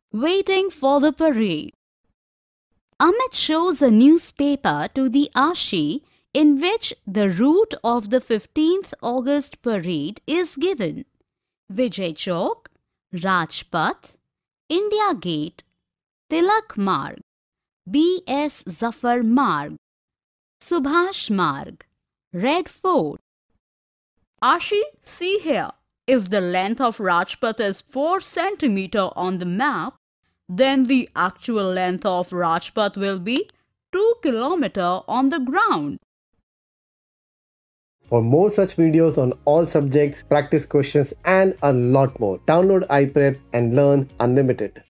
Waiting for the parade. Amit shows a newspaper to the Ashi in which the route of the 15th August parade is given. Vijay Chowk, Rajpath, India Gate, Tilak Marg, B.S. Zafar Marg, Subhash Marg, Red Fort. Ashi, see here. If the length of Rajpath is 4 cm on the map, then the actual length of Rajpath will be 2 km on the ground. For more such videos on all subjects, practice questions and a lot more, download iPrep and learn unlimited.